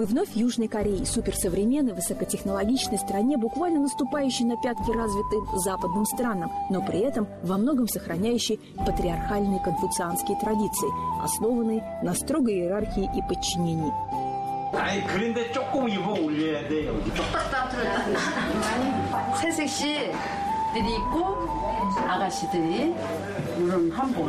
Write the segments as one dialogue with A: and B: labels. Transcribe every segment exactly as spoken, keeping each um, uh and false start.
A: Мы вновь в Южной Корее, суперсовременной, высокотехнологичной стране, буквально наступающей на пятки развитым западным странам, но при этом во многом сохраняющей патриархальные конфуцианские традиции, основанные на строгой иерархии и подчинении.
B: 아이 그런데 조금 입어 올려야 돼 여기.
C: 새색시들이 있고 아가씨들이 이런 한복.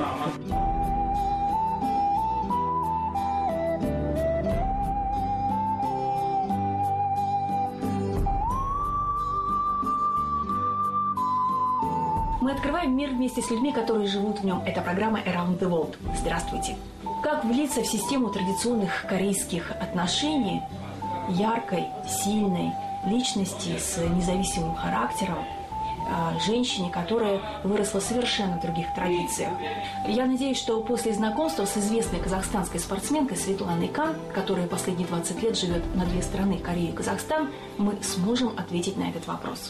A: Мы открываем мир вместе с людьми, которые живут в нем. Это программа Around the World. Здравствуйте. Как влиться в систему традиционных корейских отношений яркой, сильной личности с независимым характером, женщине, которая выросла совершенно в других традициях. Я надеюсь, что после знакомства с известной казахстанской спортсменкой Светланой Кан, которая последние двадцать лет живет на две страны, Корею и Казахстан, мы сможем ответить на этот вопрос.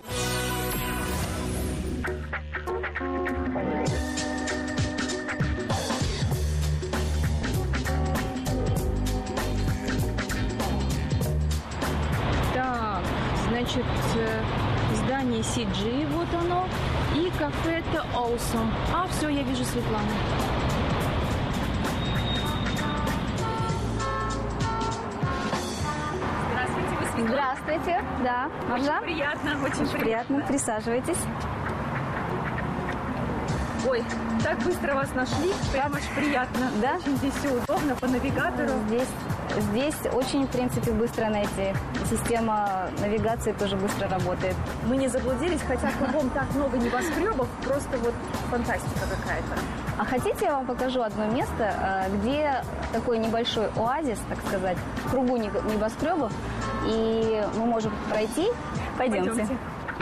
A: Значит, здание си джи, вот оно, и кафе The Awesome. А, все, я вижу Светлану. Здравствуйте, вы Светлана.
D: Здравствуйте, да. Можно?
A: Очень приятно, очень,
D: очень приятно. приятно. Присаживайтесь.
A: Ой, так быстро вас нашли, прям очень приятно.
D: Да?
A: Очень здесь все удобно по навигатору.
D: Здесь, здесь очень, в принципе, быстро найти. Система навигации тоже быстро работает.
A: Мы не заблудились, хотя кругом так много небоскребов, просто вот фантастика какая-то.
D: А хотите, я вам покажу одно место, где такой небольшой оазис, так сказать, в кругу небоскребов, и мы можем пройти. Пойдемте. Пойдемте.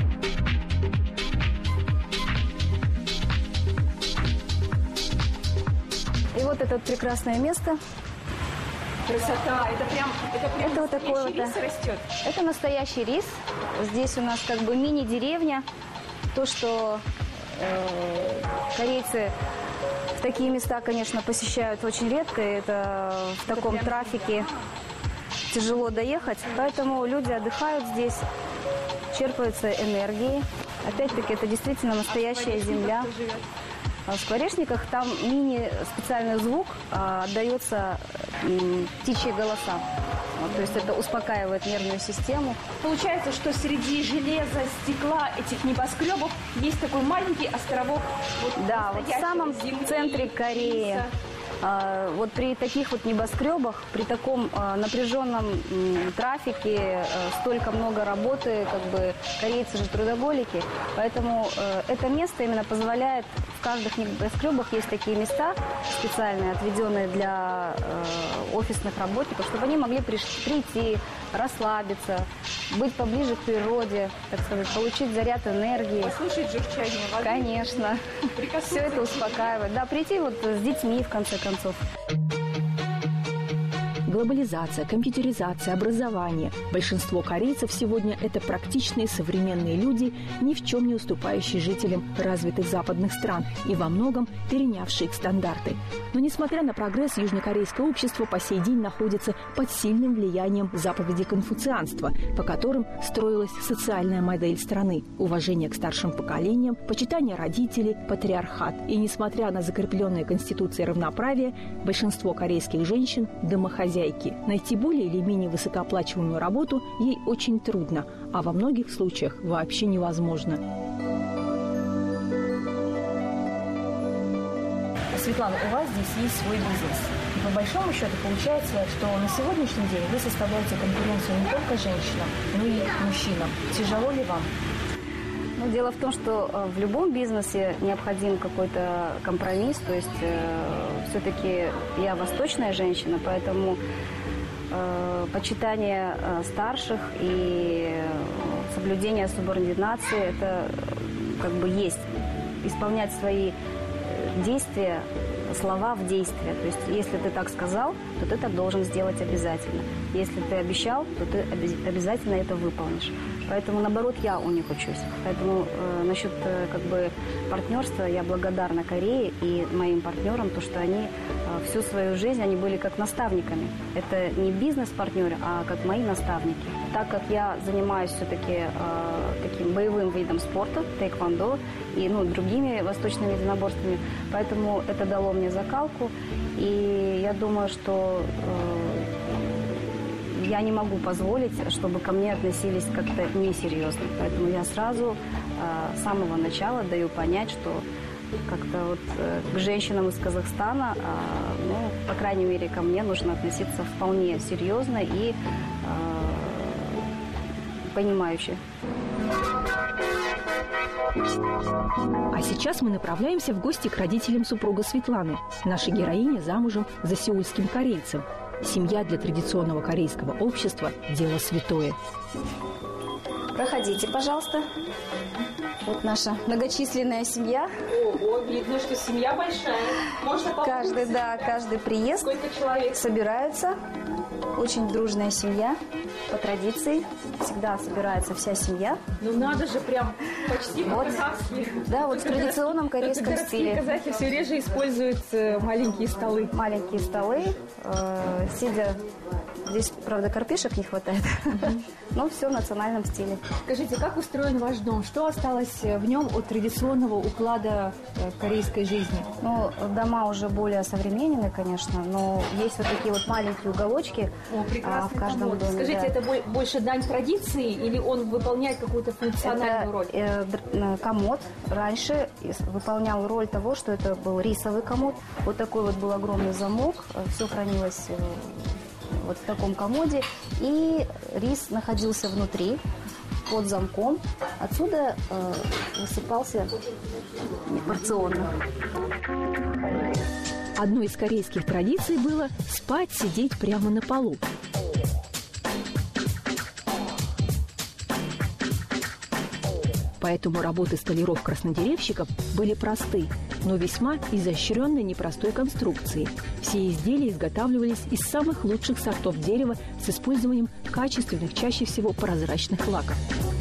D: И вот это вот прекрасное место.
A: Красота! Это прям, это прям
D: это вот такой вот,
A: рис растет.
D: Это настоящий рис. Здесь у нас как бы мини-деревня. То, что э, корейцы в такие места, конечно, посещают очень редко. Это в это таком трафике тяжело доехать. Поэтому люди отдыхают здесь, черпаются энергией. Опять-таки, это действительно настоящая а земля. В скворечниках там мини-специальный звук а, отдается м, птичьи голоса. Вот, то есть это успокаивает нервную систему.
A: Получается, что среди железа, стекла этих небоскребов есть такой маленький островок. Вот,
D: да, вот в самом
A: земли,
D: центре Кореи. А, вот при таких вот небоскребах, при таком а, напряженном м, трафике, а, столько много работы, как бы корейцы же трудоголики, поэтому а, это место именно позволяет, в каждых небоскребах есть такие места специальные, отведенные для а, офисных работников, чтобы они могли прийти, расслабиться, быть поближе к природе, так сказать, получить заряд энергии.
A: Послушать журчание воды.
D: Конечно. Все это успокаивает. Да, прийти вот с детьми, в конце концов. Глобализация, компьютеризация, образование. Большинство корейцев сегодня – это практичные современные люди, ни в чем не уступающие жителям развитых западных стран и во многом перенявшие их стандарты. Но, несмотря на прогресс, южнокорейское общество по сей день находится под сильным влиянием заповедей конфуцианства, по которым строилась социальная модель страны – уважение к старшим поколениям, почитание родителей, патриархат. И, несмотря на закрепленное Конституцией равноправие, большинство корейских женщин – домохозяйки. Найти более или менее высокооплачиваемую работу ей очень трудно, а во многих случаях вообще невозможно. Светлана, у вас здесь есть свой бизнес. И по большому счету получается, что на сегодняшний день вы составляете конкуренцию не только женщинам, но и мужчинам. Тяжело ли вам? Ну, дело в том, что в любом бизнесе необходим какой-то компромисс. То есть э, все-таки я восточная женщина, поэтому э, почитание э, старших и соблюдение субординации – это как бы есть. Исполнять свои действия, слова в действие. То есть если ты так сказал, то ты так должен сделать обязательно. Если ты обещал, то ты обязательно это выполнишь.
E: Поэтому, наоборот, я у них учусь. Поэтому э, насчет э, как бы партнерства я благодарна Корее и моим партнерам, то, что они э, всю свою жизнь, они были как наставниками. Это не бизнес-партнеры, а как мои наставники. Так как я занимаюсь все-таки э, таким боевым видом спорта, тэквондо, и ну, другими восточными единоборствами, поэтому это дало мне закалку. И я думаю, что э, я не могу позволить, чтобы ко мне относились как-то несерьезно. Поэтому я сразу э, с самого начала даю понять, что как-то вот э, к женщинам из Казахстана, э, ну, по крайней мере, ко мне нужно относиться вполне серьезно и э, понимающе.
D: А сейчас мы направляемся в гости к родителям супруга Светланы. Наша героиня замужем за сеульским корейцем. Семья для традиционного корейского общества – дело святое.
E: Проходите, пожалуйста. Вот наша многочисленная семья.
A: Ого, видно, что семья большая. Можно попробовать?
E: Каждый, да, каждый приезд.
A: Сколько человек?
E: Собираются. Очень дружная семья. По традиции всегда собирается вся семья.
A: Ну надо же, прям почти
E: Вот.
A: по-казахски.
E: Да, вот в традиционном корейском стиле.
A: Казахи все реже используют э, маленькие столы.
E: Маленькие столы, э, сидя. Здесь, правда, карпишек не хватает, но все в национальном стиле.
A: Скажите, как устроен ваш дом? Что осталось в нем от традиционного уклада э, корейской жизни?
E: Ну, дома уже более современные, конечно, но есть вот такие вот маленькие уголочки.
A: О,
E: а, в каждом
A: комод.
E: доме.
A: Скажите,
E: Да.
A: это бо- больше дань традиции или он выполняет какую-то функциональную
E: Это
A: роль?
E: э, др- э, комод раньше выполнял роль того, что это был рисовый комод. Вот такой вот был огромный замок, все хранилось э, вот в таком комоде, и рис находился внутри, под замком. Отсюда э, высыпался порционно.
D: Одной из корейских традиций было спать, сидеть прямо на полу. Поэтому работы столяров-краснодеревщиков были просты, но весьма изощренной непростой конструкции. Все изделия изготавливались из самых лучших сортов дерева с использованием качественных, чаще всего прозрачных лаков.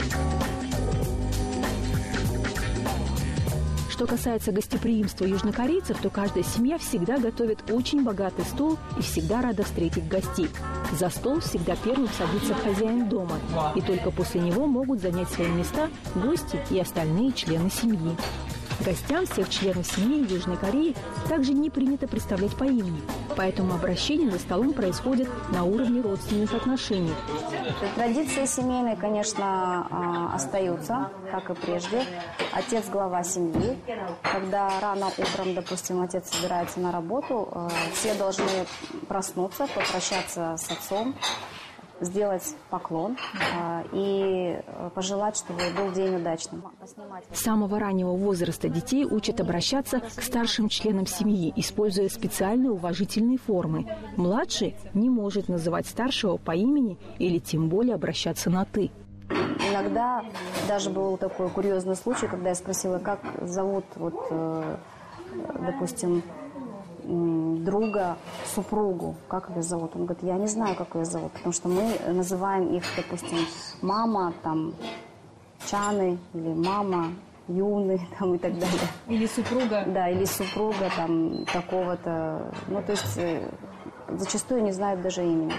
D: Что касается гостеприимства южнокорейцев, то каждая семья всегда готовит очень богатый стол и всегда рада встретить гостей. За стол всегда первым садится хозяин дома, и только после него могут занять свои места гости и остальные члены семьи. Гостям всех членов семьи Южной Кореи также не принято представлять по имени, поэтому обращение за столом происходит на уровне родственных отношений.
E: Традиции семейные, конечно, остаются, как и прежде. Отец – глава семьи. Когда рано утром, допустим, отец собирается на работу, все должны проснуться, попрощаться с отцом, сделать поклон э, и пожелать, чтобы был день удачным.
D: С самого раннего возраста детей учат обращаться к старшим членам семьи, используя специальные уважительные формы. Младший не может называть старшего по имени или тем более обращаться на «ты».
E: Иногда даже был такой курьезный случай, когда я спросила, как зовут, вот, э, допустим, друга, супругу, как ее зовут. Он говорит, я не знаю, как ее зовут, потому что мы называем их, допустим, мама, там, Чаны, или мама, Юны, там, и так далее.
A: Или супруга?
E: Да, или супруга, там, такого-то. Ну, то есть, зачастую не знают даже имени.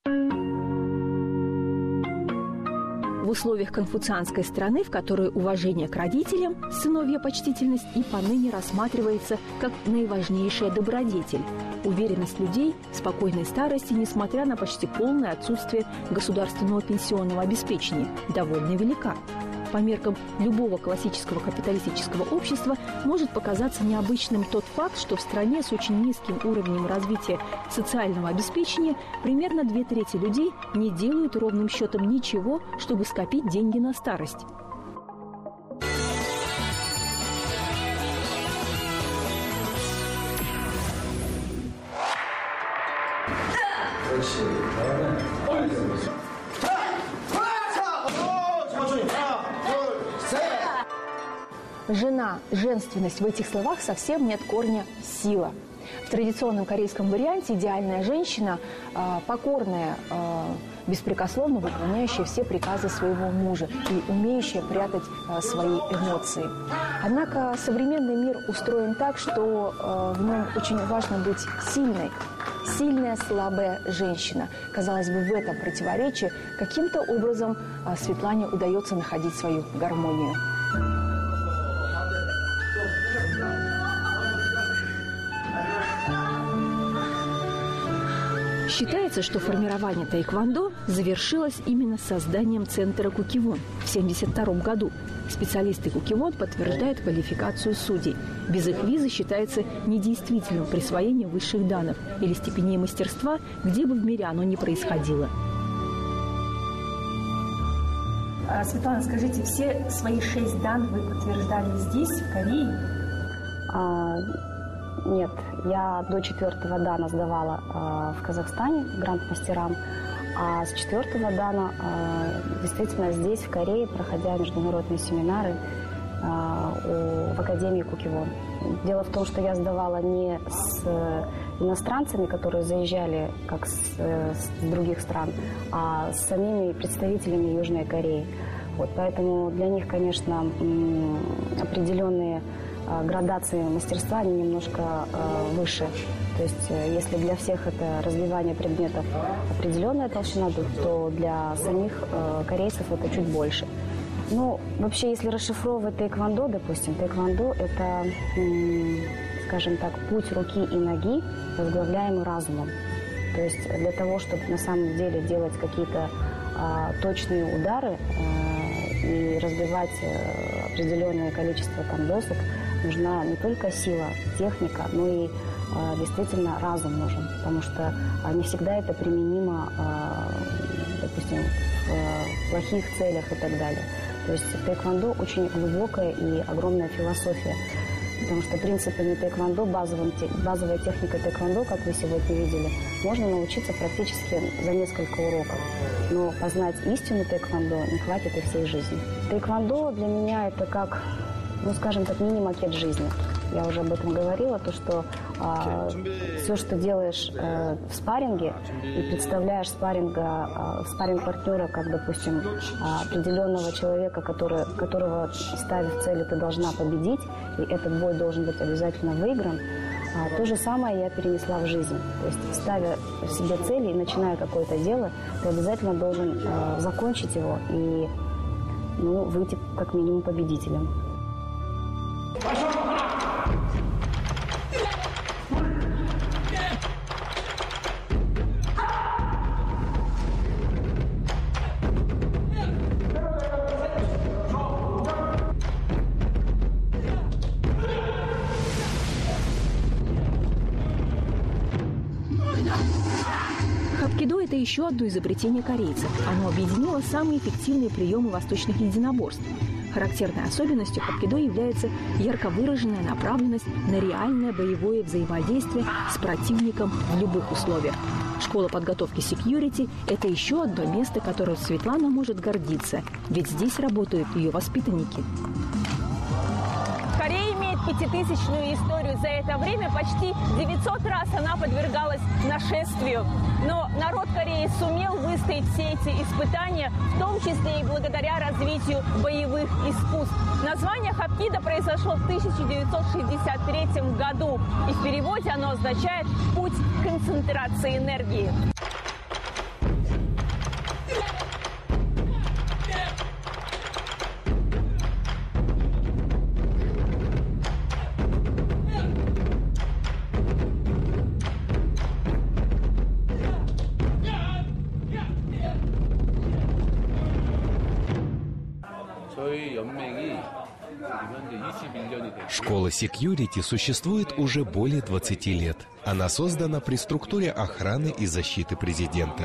D: В условиях конфуцианской страны, в которой уважение к родителям, сыновья почтительность и поныне рассматривается как наиважнейшая добродетель. Уверенность людей в спокойной старости, несмотря на почти полное отсутствие государственного пенсионного обеспечения, довольно велика. По меркам любого классического капиталистического общества может показаться необычным тот факт, что в стране с очень низким уровнем развития социального обеспечения примерно две трети людей не делают ровным счетом ничего, чтобы скопить деньги на старость. Жена, женственность в этих словах совсем нет корня «сила». В традиционном корейском варианте идеальная женщина, покорная беспрекословно выполняющая все приказы своего мужа и умеющая прятать э, свои эмоции. Однако современный мир устроен так, что э, в нем очень важно быть сильной. Сильная, слабая женщина. Казалось бы, в этом противоречии каким-то образом э, Светлане удается находить свою гармонию. Считается, что формирование таэквондо завершилось именно созданием центра Куккивон в тысяча девятьсот семьдесят втором году. Специалисты Куккивон подтверждают квалификацию судей. Без их визы считается недействительным присвоение высших данов или степеней мастерства, где бы в мире оно ни происходило.
A: Светлана, скажите, все свои шесть дан вы подтверждали здесь, в Корее?
E: А, нет, я до четвертого дана сдавала а, в Казахстане гранд-мастерам, а с четвертого дана а, действительно здесь, в Корее, проходя международные семинары а, у, в Академии Куккивон. Дело в том, что я сдавала не с иностранцами, которые заезжали как с, с других стран, а с самими представителями Южной Кореи. Вот, поэтому для них, конечно, определенные градации мастерства, они немножко выше. То есть, если для всех это развивание предметов определенная толщина, то для самих корейцев это чуть больше. Ну, вообще, если расшифровывать таэквондо, допустим, таэквондо – это, скажем так, путь руки и ноги, возглавляемый разумом. То есть для того, чтобы на самом деле делать какие-то а, точные удары а, и разбивать а, определенное количество там, досок, нужна не только сила, техника, но и а, действительно разум нужен. Потому что а, не всегда это применимо, а, допустим, в плохих целях и так далее. То есть в таэквондо очень глубокая и огромная философия. Потому что принципами таэквондо, базовым, базовая техника таэквондо, как вы сегодня видели, можно научиться практически за несколько уроков. Но познать истину таэквондо не хватит и всей жизни. Таэквондо для меня это как, ну скажем так, мини-макет жизни. Я уже об этом говорила, то что а, все, что делаешь а, в спарринге и представляешь спарринга, а, спарринг-партнера, как, допустим, а, определенного человека, который, которого, ставив цели, ты должна победить, и этот бой должен быть обязательно выигран, а, то же самое я перенесла в жизнь. То есть, ставя себе цели и начиная какое-то дело, ты обязательно должен а, закончить его и ну, выйти как минимум победителем.
D: Хапкидо – это еще одно изобретение корейцев. Оно объединило самые эффективные приемы восточных единоборств. Характерной особенностью хапкидо является ярко выраженная направленность на реальное боевое взаимодействие с противником в любых условиях. Школа подготовки Security – это еще одно место, которым Светлана может гордиться, ведь здесь работают ее воспитанники.
F: Корея имеет пятитысячную историю. За это время почти девятьсот раз она подвергалась нашествию. Но народ Кореи сумел выстоять все эти испытания, в том числе и благодаря развитию боевых искусств. Название хапкидо произошло в тысяча девятьсот шестьдесят третьем году. И в переводе оно означает «путь концентрации энергии».
G: Школа Security существует уже более двадцати лет. Она создана при структуре охраны и защиты президента.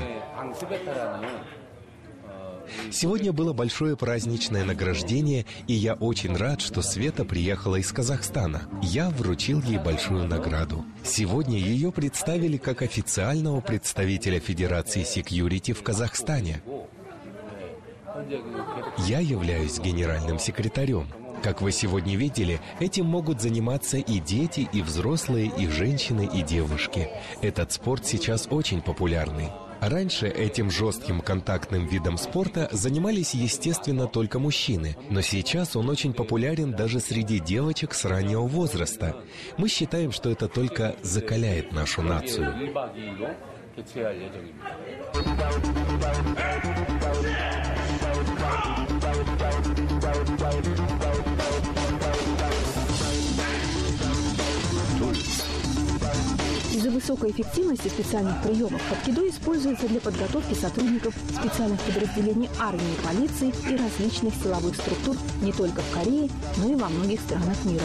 G: Сегодня было большое праздничное награждение, и я очень рад, что Света приехала из Казахстана. Я вручил ей большую награду. Сегодня ее представили как официального представителя Федерации Security в Казахстане. Я являюсь генеральным секретарем. Как вы сегодня видели, этим могут заниматься и дети, и взрослые, и женщины, и девушки. Этот спорт сейчас очень популярный. Раньше этим жестким контактным видом спорта занимались, естественно, только мужчины, но сейчас он очень популярен даже среди девочек с раннего возраста. Мы считаем, что это только закаляет нашу нацию.
D: Из-за высокой эффективности специальных приемов хапкидо используется для подготовки сотрудников специальных подразделений армии, полиции и различных силовых структур не только в Корее, но и во многих странах мира.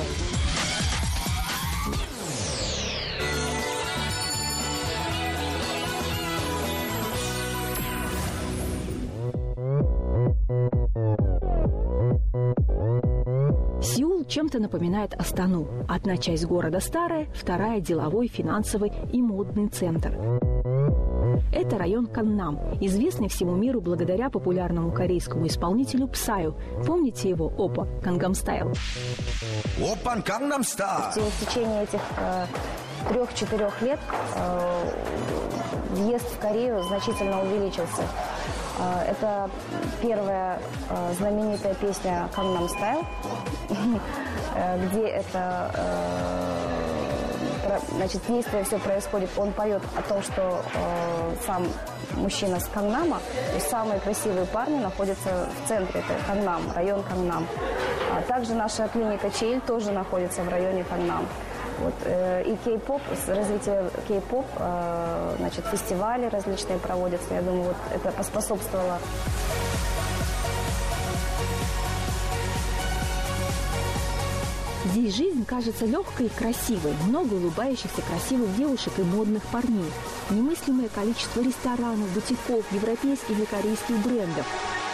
D: Сеул чем-то напоминает Астану. Одна часть города старая, вторая – деловой, финансовый и модный центр. Это район Каннам, известный всему миру благодаря популярному корейскому исполнителю Псаю. Помните его Опа Кангнам Стайл?
H: Опан Кангнам Стайл.
E: В течение этих э, трех-четырех лет э, въезд в Корею значительно увеличился. Э, это первая э, знаменитая песня Кангнам Стайл, где это, значит, действие все происходит. Он поет о том, что э, сам мужчина с Кангнама, то есть самые красивые парни находятся в центре, это Кангнам, район Кангнам. А также наша клиника Чейль тоже находится в районе Кангнам. Вот, э, и кей-поп, развитие кей-поп, э, значит, фестивали различные проводятся. Я думаю, вот это поспособствовало.
D: Здесь жизнь кажется легкой и красивой. Много улыбающихся красивых девушек и модных парней. Немыслимое количество ресторанов, бутиков, европейских и корейских брендов.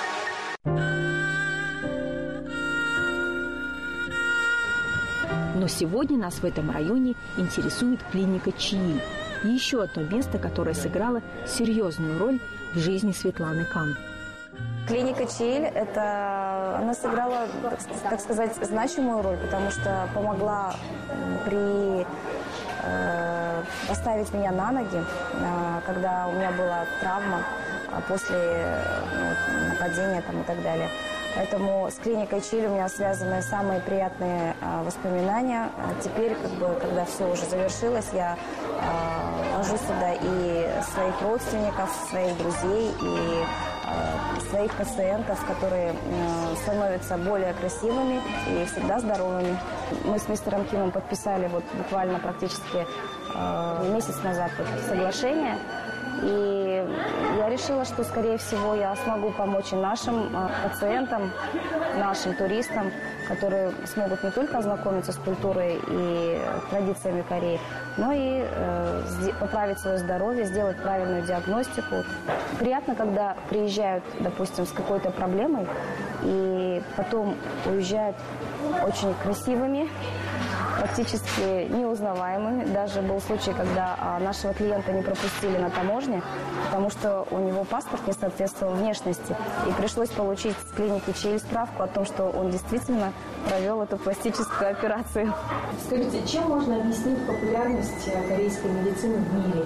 D: Но сегодня нас в этом районе интересует клиника Чейль. Еще одно место, которое сыграло серьезную роль в жизни Светланы Кан.
E: Клиника Чейль, это, она сыграла, так сказать, значимую роль, потому что помогла при, э, поставить меня на ноги, э, когда у меня была травма после ну, нападения там, и так далее. Поэтому с клиникой Чейль у меня связаны самые приятные э, воспоминания. Теперь, как бы, когда все уже завершилось, я э, вожу сюда и своих родственников, своих друзей, и своих пациентов, которые становятся более красивыми и всегда здоровыми. Мы с мистером Кимом подписали вот буквально практически месяц назад соглашение. И я решила, что, скорее всего, я смогу помочь и нашим пациентам, нашим туристам, которые смогут не только ознакомиться с культурой и традициями Кореи, но и э, поправить свое здоровье, сделать правильную диагностику. Приятно, когда приезжают, допустим, с какой-то проблемой, и потом уезжают очень красивыми, практически неузнаваемыми. Даже был случай, когда нашего клиента не пропустили на таможне, потому что у него паспорт не соответствовал внешности. И пришлось получить с клиники Чейль справку о том, что он действительно провел эту пластическую операцию.
A: Скажите, чем можно объяснить популярность корейской медицины в мире?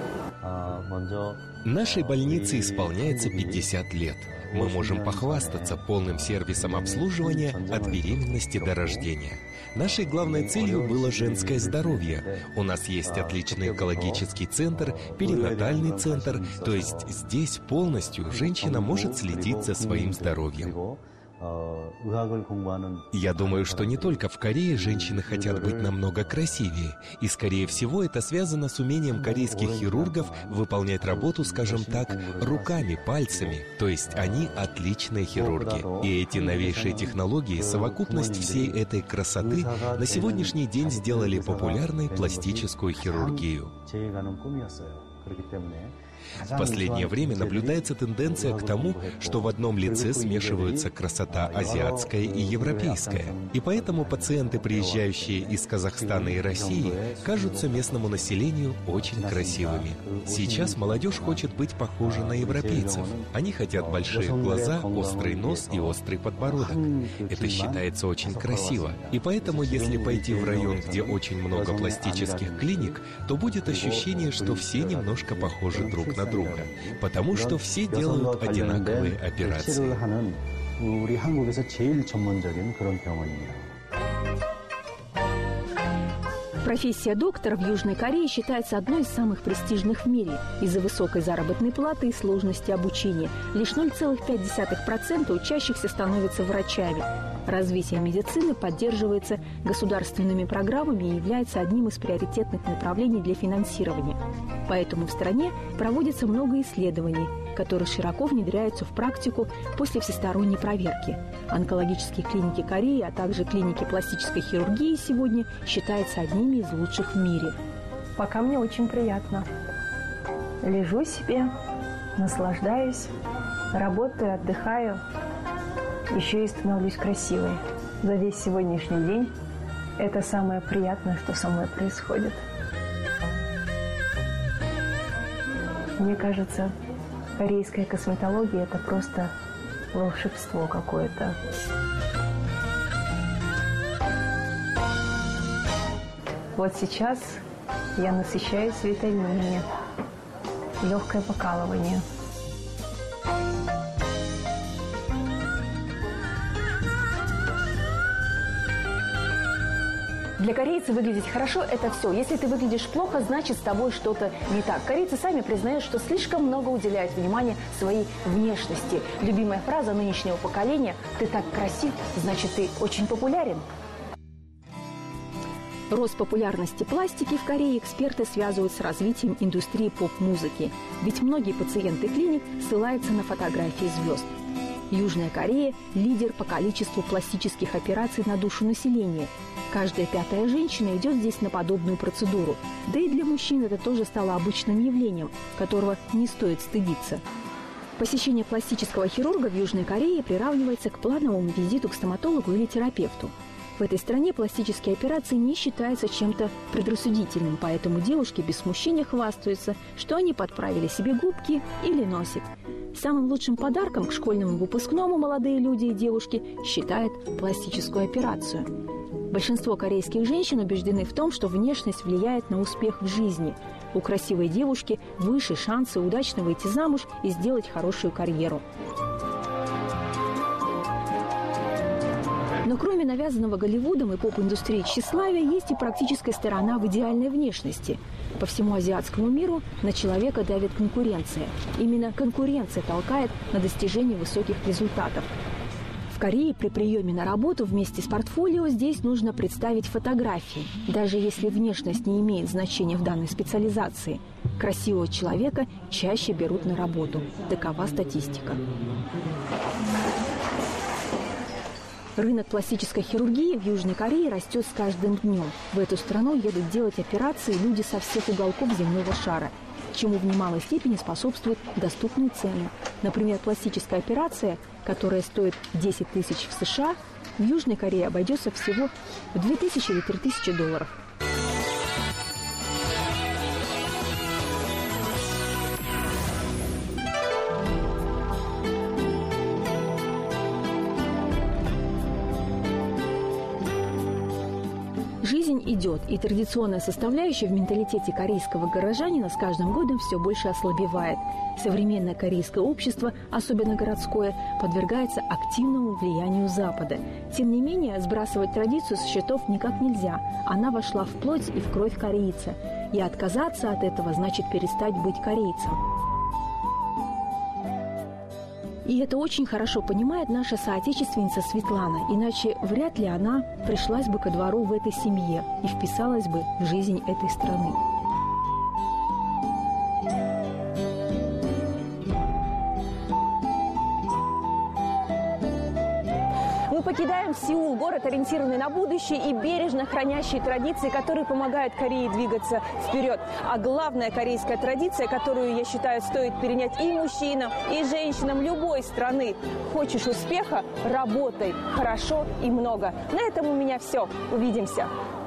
G: Нашей больнице исполняется пятьдесят лет. Мы можем похвастаться полным сервисом обслуживания от беременности до рождения. Нашей главной целью было женское здоровье. У нас есть отличный экологический центр, перинатальный центр, то есть здесь полностью женщина может следить за своим здоровьем. Я думаю, что не только в Корее женщины хотят быть намного красивее. И, скорее всего, это связано с умением корейских хирургов выполнять работу, скажем так, руками, пальцами. То есть они отличные хирурги. И эти новейшие технологии, совокупность всей этой красоты, на сегодняшний день сделали популярной пластическую хирургию. В последнее время наблюдается тенденция к тому, что в одном лице смешиваются красота азиатская и европейская. И поэтому пациенты, приезжающие из Казахстана и России, кажутся местному населению очень красивыми. Сейчас молодежь хочет быть похожа на европейцев. Они хотят большие глаза, острый нос и острый подбородок. Это считается очень красиво. И поэтому, если пойти в район, где очень много пластических клиник, то будет ощущение, что все немножко похожи друг на друга, потому что все делают одинаковые операции.
D: Профессия доктора в Южной Корее считается одной из самых престижных в мире из-за высокой заработной платы и сложности обучения. Лишь ноль целых пять десятых процента учащихся становятся врачами. Развитие медицины поддерживается государственными программами и является одним из приоритетных направлений для финансирования. Поэтому в стране проводится много исследований, которые широко внедряются в практику после всесторонней проверки. Онкологические клиники Кореи, а также клиники пластической хирургии сегодня считаются одними из лучших в мире.
A: Пока мне очень приятно. Лежу себе, наслаждаюсь, работаю, отдыхаю. Еще и становлюсь красивой. За весь сегодняшний день это самое приятное, что со мной происходит. Мне кажется, корейская косметология – это просто волшебство какое-то. Вот сейчас я насыщаюсь витаминами. Легкое покалывание. Для корейца выглядеть хорошо – это все. Если ты выглядишь плохо, значит, с тобой что-то не так. Корейцы сами признают, что слишком много уделяют внимания своей внешности. Любимая фраза нынешнего поколения – «ты так красив, значит, ты очень популярен».
D: Рост популярности пластики в Корее эксперты связывают с развитием индустрии поп-музыки. Ведь многие пациенты клиник ссылаются на фотографии звезд. Южная Корея – лидер по количеству пластических операций на душу населения. Каждая пятая женщина идет здесь на подобную процедуру. Да и для мужчин это тоже стало обычным явлением, которого не стоит стыдиться. Посещение пластического хирурга в Южной Корее приравнивается к плановому визиту к стоматологу или терапевту. В этой стране пластические операции не считаются чем-то предрассудительным, поэтому девушки без смущения хвастаются, что они подправили себе губки или носик. Самым лучшим подарком к школьному выпускному молодые люди и девушки считают пластическую операцию. Большинство корейских женщин убеждены в том, что внешность влияет на успех в жизни. У красивой девушки выше шансы удачно выйти замуж и сделать хорошую карьеру. Но кроме навязанного Голливудом и поп-индустрии тщеславия, есть и практическая сторона в идеальной внешности. По всему азиатскому миру на человека давит конкуренция. Именно конкуренция толкает на достижение высоких результатов. В Корее при приеме на работу вместе с портфолио здесь нужно представить фотографии. Даже если внешность не имеет значения в данной специализации, красивого человека чаще берут на работу. Такова статистика. Рынок пластической хирургии в Южной Корее растет с каждым днем. В эту страну едут делать операции люди со всех уголков земного шара, чему в немалой степени способствуют доступные цены. Например, пластическая операция, которая стоит десять тысяч в США, в Южной Корее обойдется всего в две тысячи или три тысячи долларов. Жизнь идет, и традиционная составляющая в менталитете корейского горожанина с каждым годом все больше ослабевает. Современное корейское общество, особенно городское, подвергается активному влиянию Запада. Тем не менее, сбрасывать традицию с счетов никак нельзя. Она вошла в плоть и в кровь корейца. И отказаться от этого значит перестать быть корейцем. И это очень хорошо понимает наша соотечественница Светлана, иначе вряд ли она пришлась бы ко двору в этой семье и вписалась бы в жизнь этой страны.
F: Мы покидаем Сеул, город, ориентированный на будущее и бережно хранящий традиции, которые помогают Корее двигаться вперед. А главная корейская традиция, которую, я считаю, стоит перенять и мужчинам, и женщинам любой страны. Хочешь успеха – работай хорошо и много. На этом у меня все. Увидимся.